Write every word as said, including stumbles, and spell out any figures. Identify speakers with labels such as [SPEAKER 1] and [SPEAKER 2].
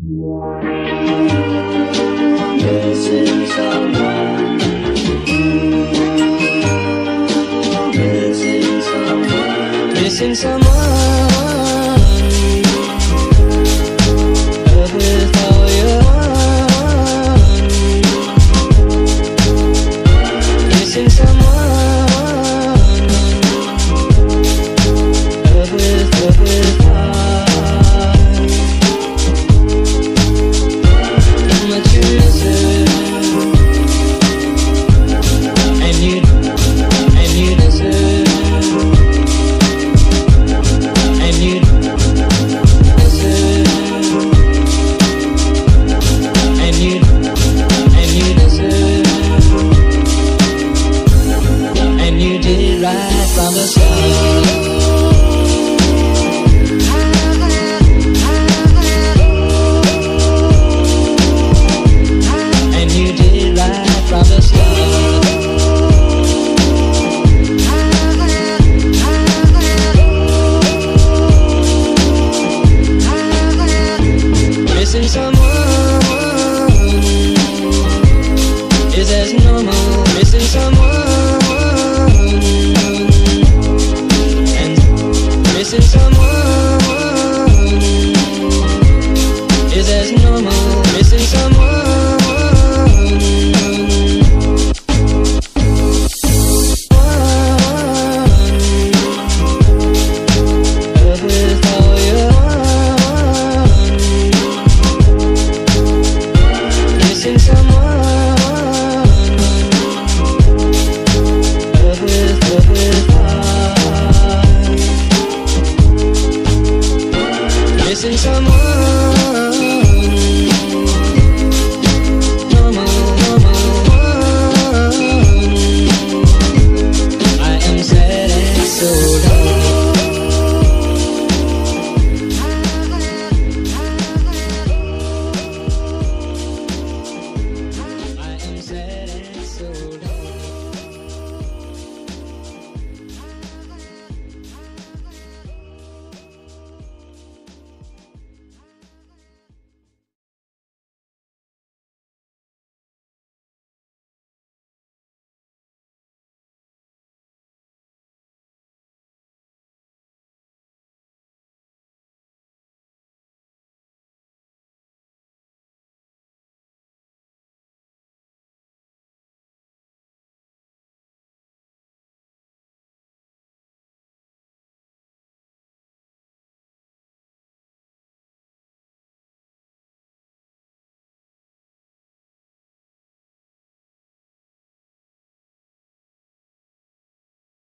[SPEAKER 1] Missing someone, missing someone, missing someone. Love with all your heart. Missing someone. Love with, love with heart. How much you miss it, and you, and you deserve, and you deserve, and you, and you deserve, and you did it right from the start. From the start, missing someone is as normal. Missing someone, and missing someone is as normal. Missing someone. Missing someone, love with, love with heart. Missing someone.